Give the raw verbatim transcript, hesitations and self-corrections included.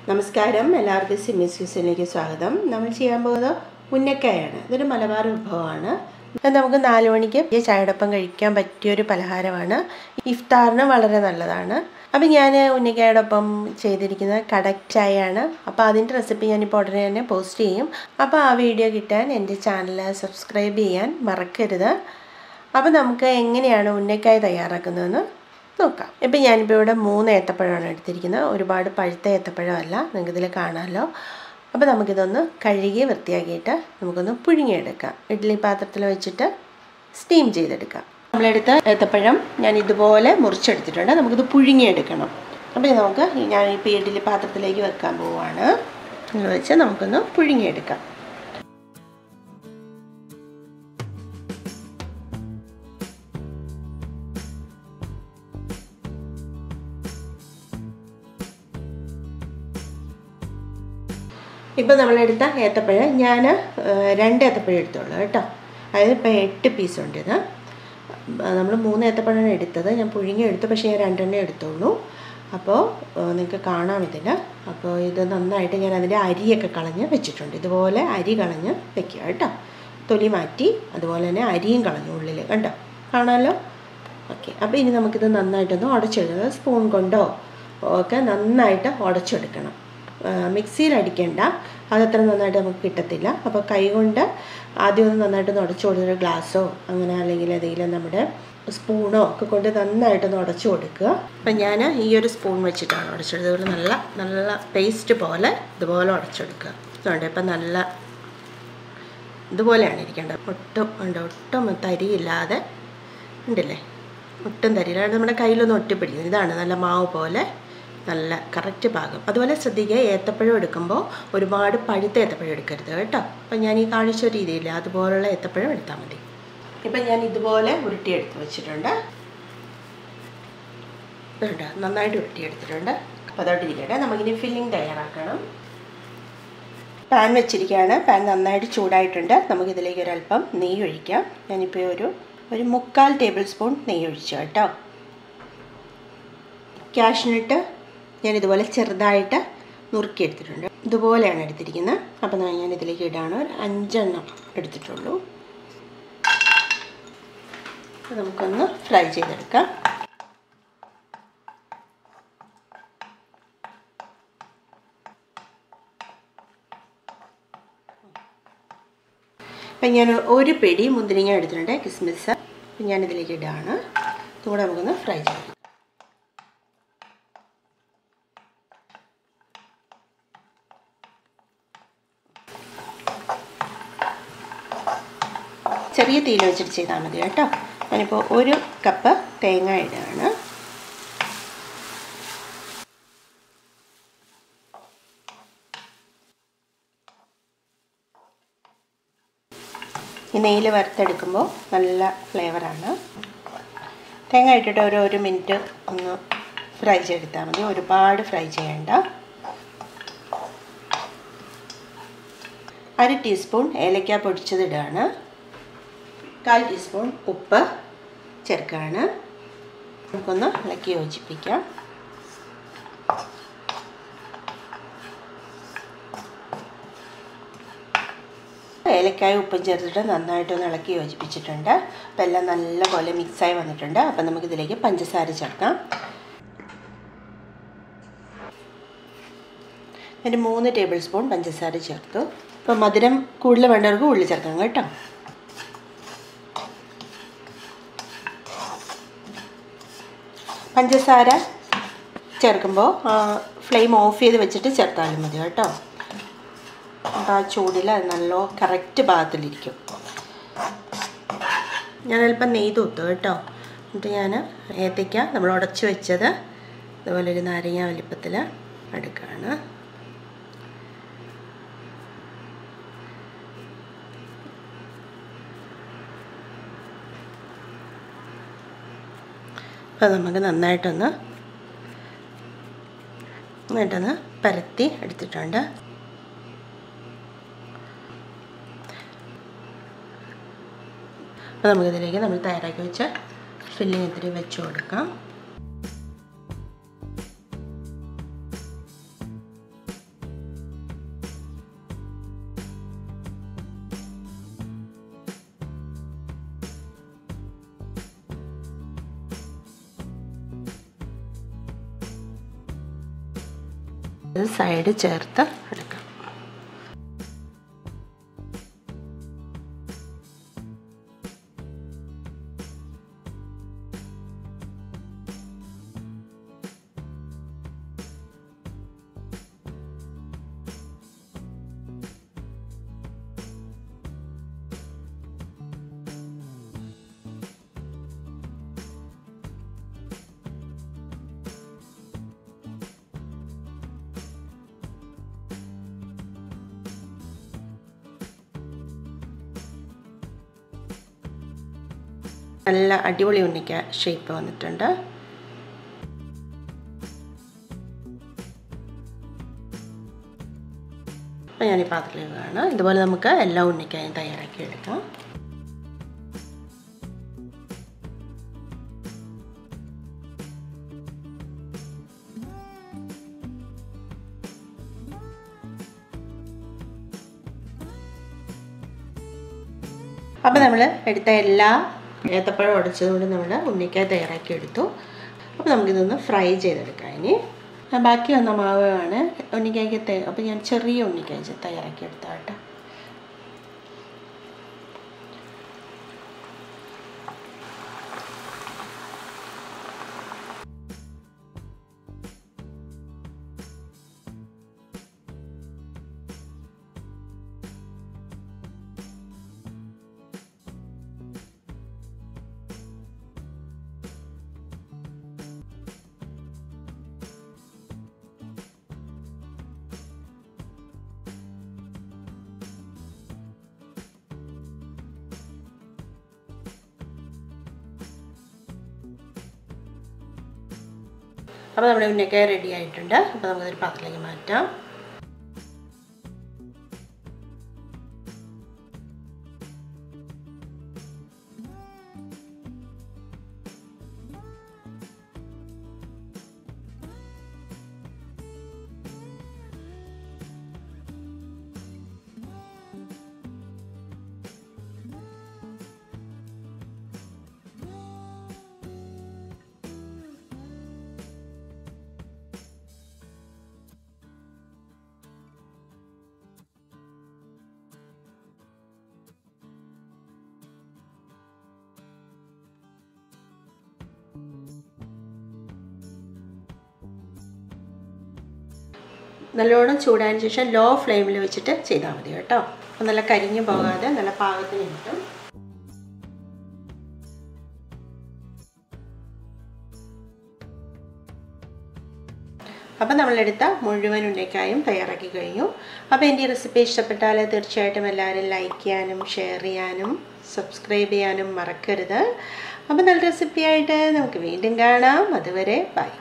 നമസ്കാരം എല്ലാവർക്കും സിമിസ് ക്യൂസിനിലേക്ക് സ്വാഗതം. നമ്മൾ ചെയ്യാൻ പോകുന്നത് ഉന്നക്കായാണ്. ഇതൊരു മലബാർ വിഭവമാണ്. അത് നമുക്ക് നാല് മണിക്ക് ചായയോടൊപ്പം കഴിക്കാൻ പറ്റിയൊരു പലഹാരമാണ്. ഇഫ്താറിന് വളരെ നല്ലതാണ്. അപ്പം ഞാൻ ഉന്നക്കായോടൊപ്പം ചെയ്തിരിക്കുന്നത് കടക് ചായയാണ്. അപ്പോൾ അതിൻ്റെ റെസിപ്പി ഞാനിപ്പോൾ ഉടനെ തന്നെ പോസ്റ്റ് ചെയ്യും. അപ്പോൾ ആ വീഡിയോ കിട്ടാൻ എൻ്റെ ചാനൽ സബ്സ്ക്രൈബ് ചെയ്യാൻ മറക്കരുത്. അപ്പോൾ നമുക്ക് എങ്ങനെയാണ് ഉന്നക്കായ തയ്യാറാക്കുന്നതെന്ന് നോക്കാം. ഇപ്പം ഞാനിപ്പോൾ ഇവിടെ മൂന്ന് ഏത്തപ്പഴമാണ് എടുത്തിരിക്കുന്നത്. ഒരുപാട് പഴുത്ത ഏത്തപ്പഴമല്ല, നിങ്ങൾക്കിതിൽ കാണാമല്ലോ. അപ്പോൾ നമുക്കിതൊന്ന് കഴുകി വൃത്തിയാക്കിയിട്ട് നമുക്കൊന്ന് പുഴുങ്ങിയെടുക്കാം. ഇഡ്ഡലി പാത്രത്തിൽ വെച്ചിട്ട് സ്റ്റീം ചെയ്തെടുക്കാം. നമ്മളെടുത്ത ഏത്തപ്പഴം ഞാൻ ഇതുപോലെ മുറിച്ചെടുത്തിട്ടുണ്ട്. നമുക്കിത് പുഴുങ്ങിയെടുക്കണം. അപ്പോൾ നമുക്ക് ഞാനിപ്പോൾ ഇഡ്ഡലി പാത്രത്തിലേക്ക് വെക്കാൻ പോവുകയാണ്. ഇത് വെച്ച് നമുക്കൊന്ന് പുഴുങ്ങിയെടുക്കാം. ഇപ്പോൾ നമ്മളെടുത്ത ഏത്തപ്പഴം ഞാൻ രണ്ട് ഏത്തപ്പഴം എടുത്തോളൂ കേട്ടോ. അതായത് ഇപ്പോൾ എട്ട് പീസുണ്ട്. ഇത് നമ്മൾ മൂന്ന് ഏത്തപ്പഴമാണ് എടുത്തത്. ഞാൻ പുഴുങ്ങി എടുത്തു, പക്ഷേ ഞാൻ രണ്ടെണ്ണേ എടുത്തോളൂ. അപ്പോൾ നിങ്ങൾക്ക് കാണാം ഇതിൽ. അപ്പോൾ ഇത് നന്നായിട്ട് ഞാൻ അതിൻ്റെ അരിയൊക്കെ കളഞ്ഞ് വെച്ചിട്ടുണ്ട്. ഇതുപോലെ അരി കളഞ്ഞ് വെക്കുക കേട്ടോ. തൊലി മാറ്റി അതുപോലെ തന്നെ അരിയും കളഞ്ഞു ഉള്ളിൽ കണ്ടോ, കാണാമല്ലോ. ഓക്കെ, അപ്പോൾ ഇനി നമുക്കിത് നന്നായിട്ടൊന്ന് ഉടച്ചെടുക്കണം. സ്പൂൺ കൊണ്ടോ ഒക്കെ നന്നായിട്ട് ഉടച്ചെടുക്കണം. മിക്സിയിൽ അടിക്കേണ്ട, അതത്ര നന്നായിട്ട് നമുക്ക് കിട്ടത്തില്ല. അപ്പോൾ കൈ കൊണ്ട് ആദ്യം ഒന്ന് നന്നായിട്ടൊന്ന് ഉടച്ചു കൊടുക്കുക. ഗ്ലാസ്സോ അങ്ങനെ അല്ലെങ്കിൽ ഏതെങ്കിലും നമ്മുടെ സ്പൂണോ ഒക്കെ കൊണ്ട് നന്നായിട്ടൊന്ന് ഉടച്ചു കൊടുക്കുക. അപ്പം ഞാൻ ഈ ഒരു സ്പൂൺ വെച്ചിട്ടാണ് ഉടച്ചെടുത്തത്. നല്ല നല്ല പേസ്റ്റ് പോലെ ഇതുപോലെ ഉടച്ചെടുക്കുക. അതുകൊണ്ട് ഇപ്പം നല്ല ഇതുപോലെയാണ് ഇരിക്കേണ്ടത്. ഒട്ടും ഉണ്ട് ഒട്ടും തരിയില്ലാതെ ഉണ്ടല്ലേ, ഒട്ടും തരിയില്ലാതെ നമ്മുടെ കയ്യിലൊന്നും ഒട്ടിപ്പിടിക്കുന്നത്. ഇതാണ് നല്ല മാവ് പോലെ നല്ല കറക്റ്റ് പാകം. അതുപോലെ ശ്രദ്ധിക്കുക, ഏത്തപ്പഴം എടുക്കുമ്പോൾ ഒരുപാട് പഴുത്ത ഏത്തപ്പഴം എടുക്കരുത് കേട്ടോ. അപ്പം ഞാൻ ഈ കാണിച്ച രീതിയില്ല, അതുപോലുള്ള ഏത്തപ്പഴം എടുത്താൽ മതി. ഇപ്പം ഞാൻ ഇതുപോലെ ഉരുട്ടിയെടുത്ത് വെച്ചിട്ടുണ്ട് കേട്ടോ. നന്നായിട്ട് ഉരുട്ടിയെടുത്തിട്ടുണ്ട്. അപ്പോൾ അതോട്ട് ഇരിക്കട്ടെ. നമുക്കിനി ഫില്ലിങ് തയ്യാറാക്കണം. പാൻ വെച്ചിരിക്കുകയാണ്. പാൻ നന്നായിട്ട് ചൂടായിട്ടുണ്ട്. നമുക്കിതിലേക്ക് ഒരല്പം നെയ്യ് ഒഴിക്കാം. ഞാനിപ്പോൾ ഒരു ഒരു മുക്കാൽ ടേബിൾ സ്പൂൺ നെയ്യ് ഒഴിച്ചു കേട്ടോ. കാഷ്നട്ട് ഞാൻ ഇതുപോലെ ചെറുതായിട്ട് നുറുക്കിയെടുത്തിട്ടുണ്ട്. ഇതുപോലെയാണ് എടുത്തിരിക്കുന്നത്. അപ്പം ഞാൻ ഇതിലേക്ക് ഇടാണ്. ഒരു അഞ്ചെണ്ണം എടുത്തിട്ടുള്ളൂ. നമുക്കൊന്ന് ഫ്രൈ ചെയ്തെടുക്കാം. അപ്പം ഞാൻ ഒരു പിടി മുന്തിരിങ്ങ എടുത്തിട്ടുണ്ട്, കിസ്മിസ്. അപ്പം ഞാനിതിലേക്ക് ഇടാണ്. ഇതുകൂടെ നമുക്കൊന്ന് ഫ്രൈ ചെയ്യാം. ചെറിയ തീയിൽ വെച്ചിട്ട് ചെയ്താൽ മതി കേട്ടോ. ഞാനിപ്പോൾ ഒരു കപ്പ് തേങ്ങ ഇടുകയാണ്. ഈ നെയ്യിൽ വറുത്തെടുക്കുമ്പോൾ നല്ല ഫ്ലേവറാണ്. തേങ്ങ ഇട്ടിട്ട് ഒരു ഒരു മിനിറ്റ് ഒന്ന് ഫ്രൈ ചെയ്തെടുത്താൽ മതി. ഒരുപാട് ഫ്രൈ ചെയ്യേണ്ട. അര ടീസ്പൂൺ ഏലക്ക പൊടിച്ചതിടുകയാണ്. കാൽ ടീസ്പൂൺ ഉപ്പ് ചേർക്കുകയാണ്. നമുക്കൊന്ന് ഇളക്കി യോജിപ്പിക്കാം. ഏലക്കായ ഉപ്പും ചേർത്തിട്ട് നന്നായിട്ടൊന്ന് ഇളക്കി യോജിപ്പിച്ചിട്ടുണ്ട്. അപ്പോൾ എല്ലാം നല്ലപോലെ മിക്സായി വന്നിട്ടുണ്ട്. അപ്പം നമുക്കിതിലേക്ക് പഞ്ചസാര ചേർക്കാം. ഒരു മൂന്ന് ടേബിൾ സ്പൂൺ പഞ്ചസാര ചേർത്തു. അപ്പോൾ മധുരം കൂടുതൽ വേണ്ടവർക്ക് ഉള്ളി ചേർക്കാം കേട്ടോ. പഞ്ചസാര ചേർക്കുമ്പോൾ ഫ്ലെയിം ഓഫ് ചെയ്ത് വെച്ചിട്ട് ചേർത്താലും മതി കേട്ടോ. അപ്പോൾ ആ ചൂടിൽ അത് നല്ല കറക്റ്റ് ഭാഗത്തിലിരിക്കും. ഞാനല്പം നെയ്യ് തൂത്തു കേട്ടോ. എന്നിട്ട് ഞാൻ ഏത്തയ്ക്ക നമ്മൾ ഉടച്ച് വെച്ചത് അതുപോലെ ഒരു നാരങ്ങ വലിപ്പത്തിൽ എടുക്കുകയാണ്. അപ്പോൾ നമുക്ക് നന്നായിട്ടൊന്ന് നന്നായിട്ടൊന്ന് പരത്തി എടുത്തിട്ടുണ്ട്. അപ്പോൾ നമുക്കിതിലേക്ക് നമ്മൾ തയ്യാറാക്കി വെച്ച ഫില്ലിങ് ഇത്തിരി വെച്ച് കൊടുക്കാം. സൈഡ് ചേർത്ത് എടുക്കാം. നല്ല അടിപൊളി ഉണ്ണിക്ക ഷേപ്പ് വന്നിട്ടുണ്ട്. അപ്പോൾ ഞാൻ ഈ പാത്രത്തിലേക്കാണ്. ഇതുപോലെ നമുക്ക് എല്ലാ ഉണ്ണിക്കായും തയ്യാറാക്കി എടുക്കാം. അപ്പോൾ നമ്മൾ എടുത്ത എല്ലാ ഏത്തപ്പഴം ഉടച്ചതുകൊണ്ട് നമ്മൾ ഉണ്ണിക്കായ തയ്യാറാക്കി എടുത്തു. അപ്പോൾ നമുക്കിതൊന്ന് ഫ്രൈ ചെയ്തെടുക്കാം. ഇനി ബാക്കി വന്ന മാവാണ് ഉണ്ണിക്കായ്ക്ക് തേ അപ്പോൾ ഞാൻ ചെറിയ ഉണ്ണിക്കായ തയ്യാറാക്കി എടുത്താട്ടെ. അപ്പോൾ നമ്മുടെ ഉന്നക്കായ റെഡി ആയിട്ടുണ്ട്. അപ്പോൾ നമുക്കൊരു പാത്രത്തിലേക്ക് മാറ്റാം. നല്ലോണം ചൂടായതിന് ശേഷം ലോ ഫ്ലെയിമിൽ വെച്ചിട്ട് ചെയ്താൽ മതി കേട്ടോ. അപ്പോൾ നല്ല കരിഞ്ഞു പോകാതെ നല്ല പാകത്തിന് കിട്ടും. അപ്പോൾ നമ്മളെടുത്ത മുഴുവൻ ഉന്നക്കായും തയ്യാറാക്കി കഴിഞ്ഞു. അപ്പോൾ എൻ്റെ ഈ റെസിപ്പി ഇഷ്ടപ്പെട്ടാൽ തീർച്ചയായിട്ടും എല്ലാവരും ലൈക്ക് ചെയ്യാനും ഷെയർ ചെയ്യാനും സബ്സ്ക്രൈബ് ചെയ്യാനും മറക്കരുത്. അപ്പോൾ നല്ല റെസിപ്പിയായിട്ട് നമുക്ക് വീണ്ടും കാണാം. അതുവരെ ബൈ.